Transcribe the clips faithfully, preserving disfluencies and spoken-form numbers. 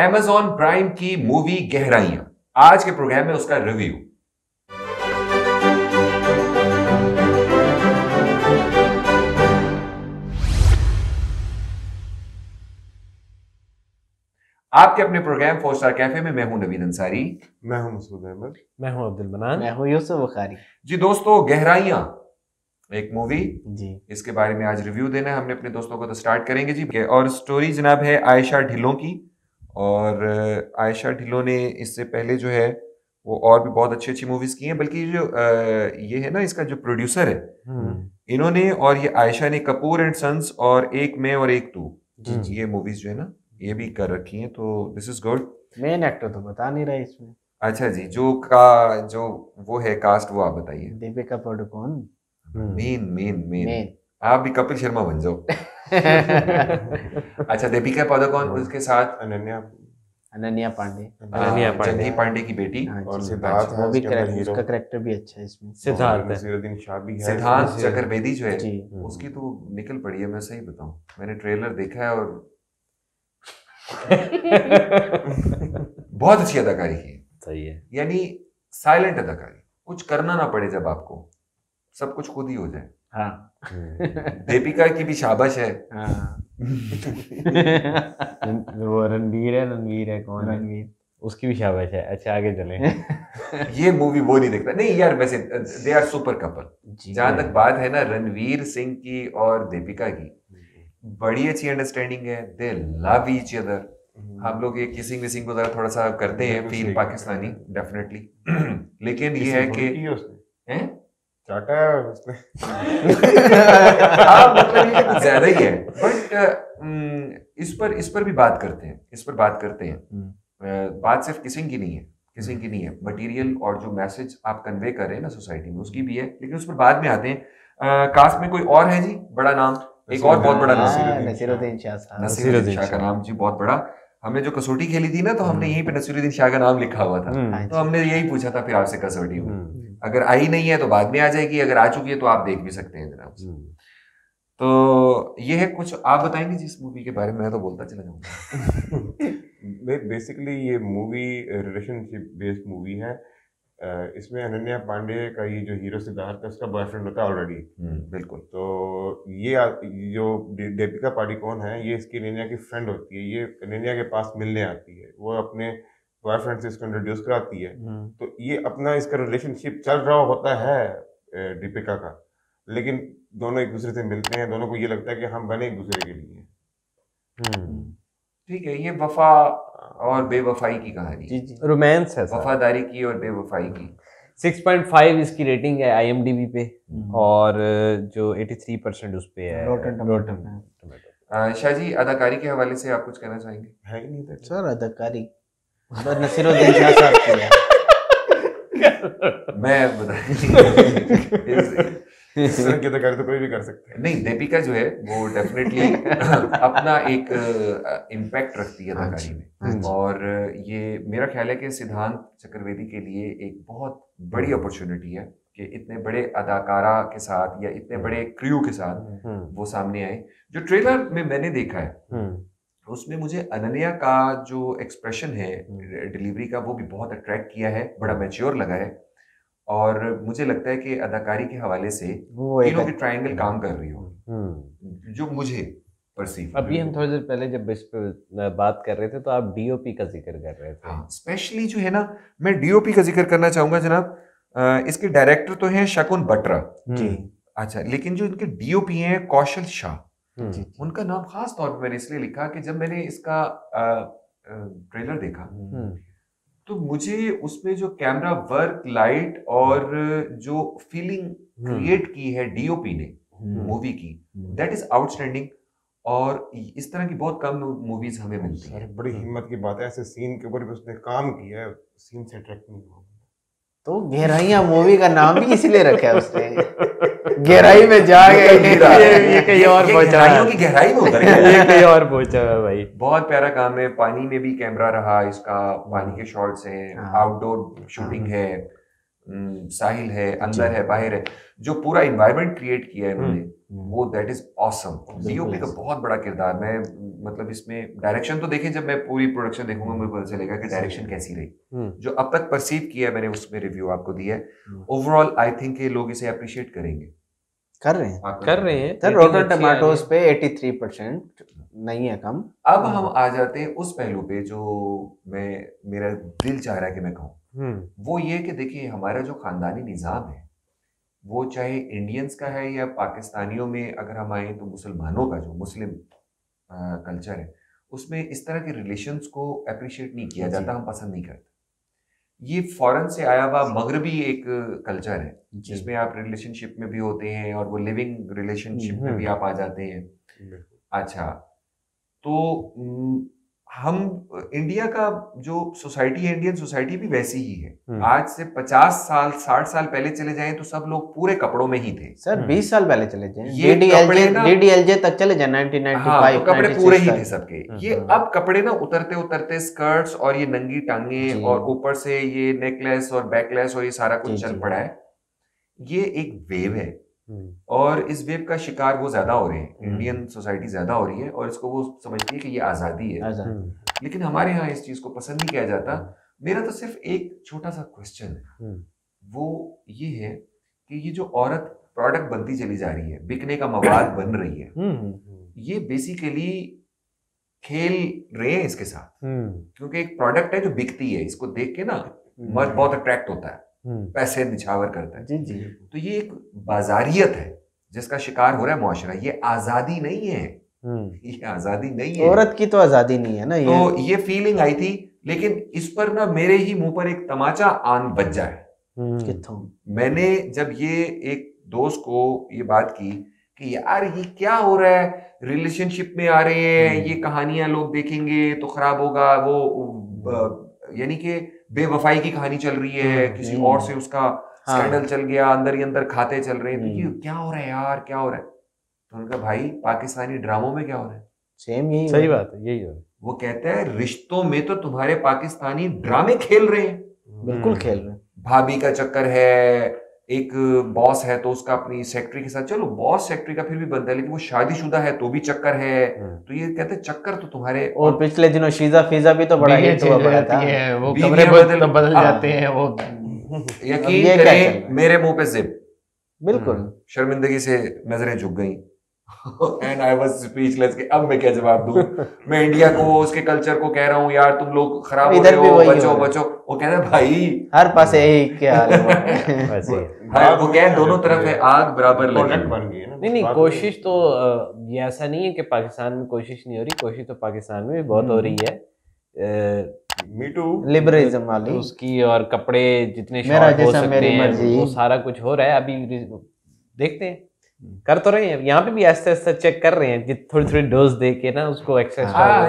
Amazon prime की movie Gehraiyaan, आज के प्रोग्राम में उसका रिव्यू। आपके अपने प्रोग्राम फोर स्टार कैफे में मैं हूं नवीद अंसारी, मैं हूं मसूद अहमद, मैं हूं अब्दुल मनान, मैं हूं यूसुफ बुखारी। जी दोस्तों, गहराइयां एक मूवी जी, इसके बारे में आज रिव्यू देना है हमने अपने दोस्तों को, तो स्टार्ट करेंगे जी। और स्टोरी जनाब है आयशा ढिल्लों की, और आयशा ढिल्लों ने इससे पहले जो है वो और भी बहुत अच्छी अच्छी मूवीज की हैं, बल्कि जो ये है ना इसका जो प्रोड्यूसर है, इन्होंने और ये आयशा ने कपूर एंड सन्स और एक मैं और एक तू, ये मूवीज जो है ना ये भी कर रखी हैं, तो this is good. Main actor तो बता नहीं रहा इसमें। अच्छा जी, जो का जो वो है कास्ट वो आप बताइए। Deepika Padukone main main main main आप भी कपिल शर्मा बन जाओ। अच्छा, दीपिका पादुकोण, उसके साथ अनन्या अनन्या पांडे, अनन्या पांडे, जंगी पांडे की बेटी, हाँ और जी। सिद्धार्थ है वो भी उसके अंदर करेक्ट, हीरो। उसका करेक्टर भी अच्छा है इसमें। सिद्धार्थ है, नसीरुद्दीन शाह भी है। सिद्धांत चक्रवेदी जो है जी। उसकी तो निकल पड़ी है। मैं सही बताऊं, मैंने ट्रेलर देखा है और बहुत अच्छी अदाकारी की है। सही है, यानी साइलेंट अदाकारी, कुछ करना ना पड़े, जब आपको सब कुछ खुद ही हो जाए। हाँ दीपिका की भी शाबाश है। हाँ वो रणवीर है, रणवीर है कौन है, रणवीर, उसकी भी शाबाश है। अच्छा आगे चले। ये मूवी वो नहीं देखता, नहीं यार, वैसे दे आर सुपर कपल। जी। जहां तक बात है ना रणवीर सिंह की और दीपिका की, बड़ी अच्छी अंडरस्टैंडिंग है, दे लव ईच अदर। हम लोग ये किसिंग विसिंग को जरा थोड़ा सा करते हैं, फील पाकिस्तानी डेफिनेटली, लेकिन ये है कि हैं चाटा है उसने। हाँ, मतलब ये कुछ ज्यादा ही है, बट इस पर इस पर भी बात करते हैं, इस पर बात करते हैं। अ, बात सिर्फ किसिंग की नहीं है, किसिंग की नहीं है, मटेरियल और जो मैसेज आप कन्वे कर रहे हैं ना सोसाइटी में, उसकी भी है, लेकिन उस पर बाद में आते हैं। कास्ट में कोई और है जी बड़ा नाम, एक और बहुत बड़ा नाम, नसीरुद्दीन शाह साहब। नसीरुद्दीन शाह का नाम जी बहुत बड़ा। हमने जो कसौटी खेली थी ना, तो हमने यहीं पे नसीरुद्दीन शाह का नाम लिखा हुआ था, तो हमने यही पूछा था फिर आपसे कसौटी में। अगर आई नहीं है तो बाद में आ जाएगी, अगर आ चुकी है तो आप देख भी सकते हैं जनाब। तो ये है कुछ आप बताएंगे जिस मूवी के बारे में, मैं तो बोलता चला जाऊंगा। बेसिकली ये मूवी रिलेशनशिप बेस्ड मूवी है। इसमें अनन्या पांडे का ये जो हीरो सिद्धार्थ है, उसका बॉयफ्रेंड होता है ऑलरेडी। बिल्कुल। तो ये जो दीपिका पादुकोण है, ये इसकी अनन्या की फ्रेंड होती है। ये अनन्या के पास मिलने आती है, वो अपने बॉयफ्रेंड से इसको इंट्रोड्यूस कराती है। तो ये अपना इसका रिलेशनशिप चल रहा होता है दीपिका का, लेकिन दोनों एक दूसरे से मिलते हैं, दोनों को ये लगता है कि हम बने एक दूसरे के लिए। ठीक है, ये वफा और बेवफाई की कहानी, जी जी, रोमांस है, वफादारी की और बेवफाई की। सिक्स पॉइंट फाइव इसकी रेटिंग है आईएमडीबी पे, और जो तिरासी परसेंट उस पे है रोटन टोमेटो पे। शाह जी, अदाकारी के हवाले से आप कुछ कहना चाहेंगे? है ही नहीं था सर अदाकारी बस नसीरुद्दीन शाह साहब की है। मैं बता इस तरह की अदाकारी तो कोई भी कर सकता है। नहीं, दीपिका जो है वो डेफिनेटली अपना एक इम्पैक्ट रखती है अदाकारी में, और ये मेरा ख्याल है कि सिद्धांत चक्रवेदी के लिए एक बहुत बड़ी अपॉर्चुनिटी है कि इतने बड़े अदाकारा के साथ या इतने बड़े क्रू के साथ वो सामने आए। जो ट्रेलर में मैंने देखा है उसमें मुझे अनन्या का जो एक्सप्रेशन है डिलीवरी का, वो भी बहुत अट्रैक्ट किया है, बड़ा मैच्योर लगा है, और मुझे लगता है कि अदाकारी के हवाले से तीनों की ट्रायंगल काम कर रही हो, जो मुझे परसीव। अभी हम थोड़ी देर पहले जब इस पे बात कर रहे थे तो आप डीओपी का जिक्र कर रहे थे। हाँ, स्पेशली जो है ना, मैं डीओपी का जिक्र करना चाहूंगा जनाब। इसके डायरेक्टर तो हैं शकुन बट्रा जी, अच्छा, लेकिन जो इनके डीओपी हैं कौशल शाह, उनका नाम खास तौर पे मैंने इसलिए लिखा कि जब मैंने इसका ट्रेलर देखा तो मुझे उसमें जो कैमरा वर्क, लाइट और जो फीलिंग क्रिएट की है डीओपी ने मूवी की, दैट इज आउटस्टैंडिंग, और इस तरह की बहुत कम मूवीज हमें मिलती है। बड़ी हिम्मत की बात है, ऐसे सीन के ऊपर भी उसने काम किया है, सीन से अट्रैक्ट नहीं हुआ। तो गहराइयां मूवी का नाम भी इसलिए रखा है उसने, गहराई में जा गए, ये कहीं और पहुंचा, गहराइयों की गहराई में उतर गया, ये कहीं और पहुंचा है भाई। बहुत प्यारा काम है। पानी में भी कैमरा रहा इसका, पानी के शॉट्स हैं, आउटडोर शूटिंग है, साहिल है, अंदर है, बाहर है, जो पूरा इन्वायरमेंट क्रिएट किया है उन्होंने, वो दैट इज ऑसम। डीओपी का बहुत बड़ा किरदार। मैं मतलब इसमें डायरेक्शन तो देखें, जब मैं पूरी प्रोडक्शन देखूंगा मुझे पता चलेगा कि डायरेक्शन कैसी रही। जो अब तक परसीव किया है मैंने उसमें रिव्यू आपको दिया है, ओवरऑल आई थिंक ये लोग इसे अप्रिशिएट करेंगे, कर रहे हैं कर रहे हैं। सर। रोटन टमाटोज पे तिरासी परसेंट नहीं है कम। अब हम आ जाते हैं उस पहलू पे जो मैं मेरा दिल चाह रहा है कि मैं कहूँ, वो ये कि देखिए हमारा जो खानदानी निज़ाम है वो चाहे इंडियंस का है या पाकिस्तानियों में अगर हम आए तो मुसलमानों का जो मुस्लिम कल्चर है उसमें इस तरह के रिलेशंस को अप्रिशिएट नहीं किया जाता, हम पसंद नहीं करते। ये फॉरेन से आया हुआ मगरबी एक कल्चर है जिसमें आप रिलेशनशिप में भी होते हैं और वो लिविंग रिलेशनशिप में भी आप आ जाते हैं। अच्छा, तो हम इंडिया का जो सोसाइटी है, इंडियन सोसाइटी भी वैसी ही है। आज से पचास साल साठ साल पहले चले जाएं तो सब लोग पूरे कपड़ों में ही थे। सर बीस साल पहले चले जाएं, डीडीएलजे डीडीएलजे तक चले जाएं, नाइनटीन नाइंटी फाइव। हाँ, तो कपड़े पूरे ही थे सबके। ये अब कपड़े ना उतरते उतरते स्कर्ट्स और ये नंगी टांगे और ऊपर से ये नेकलेस और बैकलेस और ये सारा कुछ चल पड़ा है। ये एक वेव है और इस वेव का शिकार वो ज्यादा हो रहे हैं, इंडियन सोसाइटी ज्यादा हो रही है और इसको वो समझती है कि ये आजादी है। लेकिन हमारे यहाँ इस चीज को पसंद नहीं किया जाता। मेरा तो सिर्फ एक छोटा सा क्वेश्चन है, वो ये है कि ये जो औरत प्रोडक्ट बनती चली जा रही है, बिकने का मवाद बन रही है, ये बेसिकली खेल रहे हैं इसके साथ, क्योंकि एक प्रोडक्ट है जो बिकती है, इसको देख के ना मर्द बहुत अट्रैक्ट होता है, पैसे निछावर करता है। जी जी। तो ये एक बाजारियत है जिसका शिकार हो रहा है मुआशरा। ये आजादी नहीं है, ये आजादी नहीं है, औरत की तो आजादी नहीं है ना। ये तो ये फीलिंग आई थी, लेकिन इस पर ना मेरे ही मुंह पर एक तमाचा आन बज जाए। मैंने जब ये एक दोस्त को ये बात की कि यार ये क्या हो रहा है, रिलेशनशिप में आ रहे हैं, ये कहानियां लोग देखेंगे तो खराब होगा, वो यानी कि बेवफाई की कहानी चल रही है, किसी और से उसका स्कैंडल चल गया, अंदर ही अंदर खाते चल रहे हैं, तो ये क्या हो रहा है यार, क्या हो रहा है। तो उनका भाई पाकिस्तानी ड्रामों में क्या हो रहा है, सेम यही सही बात है, यही है। वो कहते हैं रिश्तों में तो तुम्हारे पाकिस्तानी ड्रामे खेल रहे हैं। बिल्कुल खेल रहे हैं। भाभी का चक्कर है, एक बॉस है तो उसका अपनी सेक्रेटरी के साथ, चलो बॉस सेक्रेटरी का फिर भी बनता है, लेकिन वो शादीशुदा है तो भी चक्कर है। तो ये कहते हैं चक्कर तो तुम्हारे। और पिछले दिनों शीजा फीजा भी तो बड़ा हिट हुआ पड़ा था, वो कमरे बदल बदल जाते हैं वो। यकीन करें मेरे मुंह पे जिप, बिल्कुल शर्मिंदगी से नजरें झुक गई एंड आई वाज स्पीचलेस कि अब मैं क्या जवाब दूं। मैं इंडिया को, उसके कल्चर को कह रहा हूँ यार तुम लोग खराब हो रहे हो, बचो बचो। वो कहता है भाई हर पास यही क्या हाल है, वो क्या दोनों तरफ है, आग बराबर लगी बन गई है ना। नहीं नहीं, कोशिश तो ये ऐसा नहीं है कि पाकिस्तान में कोशिश नहीं हो रही, कोशिश तो पाकिस्तान में भी बहुत हो रही है। मी टू लिबरलिज्म वाली उसकी, और कपड़े जितने शॉर्ट हो सकते हैं वो सारा कुछ हो रहा है। अभी देखते हैं, कर तो रहे हैं, यहाँ पे भी ऐसे ऐसे चेक कर रहे हैं, थोड़ी थोड़ी डोज दे के ना उसको access.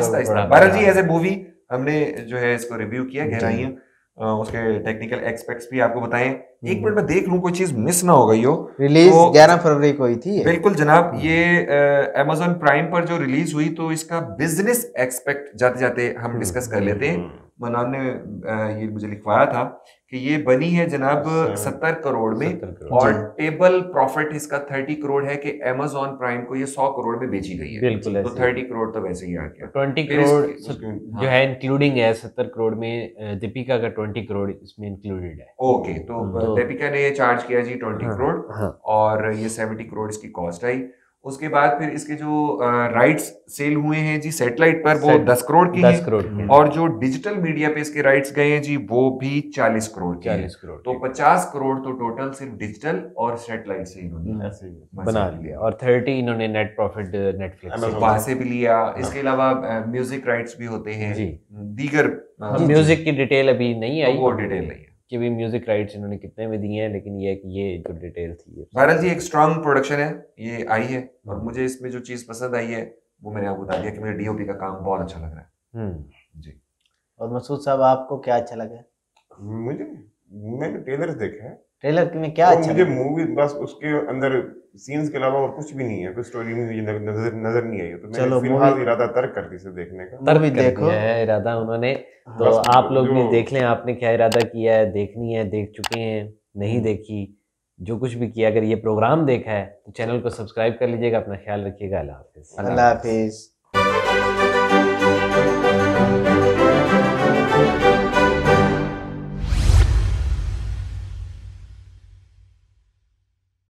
Bharat ji as a movie हमने जो है इसको रिव्यू किया, गहराइयाँ उसके टेक्निकल एस्पेक्ट्स भी आपको बताएं। एक मिनट में देख लूं कोई चीज मिस ना हो गई हो। रिलीज ग्यारह फरवरी को हुई थी। बिल्कुल जनाब, ये अमेज़न प्राइम पर जो रिलीज हुई तो इसका बिजनेस एस्पेक्ट जाते जाते हम डिस्कस कर लेते हैं। मनान ने ये मुझे लिखवाया था कि ये बनी है जनाब सत्तर करोड़ में और टेबल प्रॉफिट इसका तीस करोड़ है कि अमेज़न प्राइम को ये सौ करोड़ में बेची गई है। बिल्कुल, तो तीस करोड़ तो वैसे ही आ गया। बीस करोड़ जो है इंक्लूडिंग है, सत्तर करोड़ में दीपिका का बीस करोड़ इसमें इंक्लूडेड है। ओके, तो दीपिका ने ये चार्ज किया जी बीस करोड़ और ये सत्तर करोड़ इसकी कॉस्ट आई। उसके बाद फिर इसके जो राइट्स सेल हुए हैं जी सैटेलाइट पर वो दस करोड़ की दस करोड़ की, और जो डिजिटल मीडिया पे इसके राइट्स गए हैं जी वो भी चालीस करोड़ की चालीस करोड़ तो पचास करोड़ तो टोटल सिर्फ डिजिटल और सैटेलाइट से इन्होंने बना लिया और तीस इन्होंने नेट प्रॉफिट नेटफ्लिक्स वहां से भी लिया। इसके अलावा म्यूजिक राइट्स भी होते हैं जी, दीगर म्यूजिक की डिटेल अभी नहीं आई, वो डिटेल नहीं है कि भी म्यूजिक राइट्स इन्होंने कितने में दिए हैं, लेकिन ये ये जो डिटेल थी। भारत जी एक स्ट्रांग प्रोडक्शन है, ये आई है और मुझे इसमें जो चीज पसंद आई है वो मैंने आपको बता दिया कि मुझे डीओपी का काम बहुत अच्छा लग रहा है जी। और मसूद साहब आपको क्या अच्छा लगा? मुझे मैंने ट्रेलर देखा है, ट्रेलर में क्या अच्छा मुझे मूवी बस उसके अंदर सीन्स के अलावा और कुछ भी नहीं है, कोई स्टोरी मुझे नजर नजर नहीं आई, तो मैंने फिलहाल इरादा तर्क कर दी इसे देखने का। तर्क देखो है इरादा उन्होंने, तो आप लोग भी देख लें आपने क्या इरादा किया है, देखनी है, देख चुके हैं, नहीं देखी, जो कुछ भी किया, अगर ये प्रोग्राम देखा है तो चैनल को सब्सक्राइब कर लीजिएगा। अपना ख्याल रखिएगा। अल्लाह हाफिज। अल्लाह हाफिज।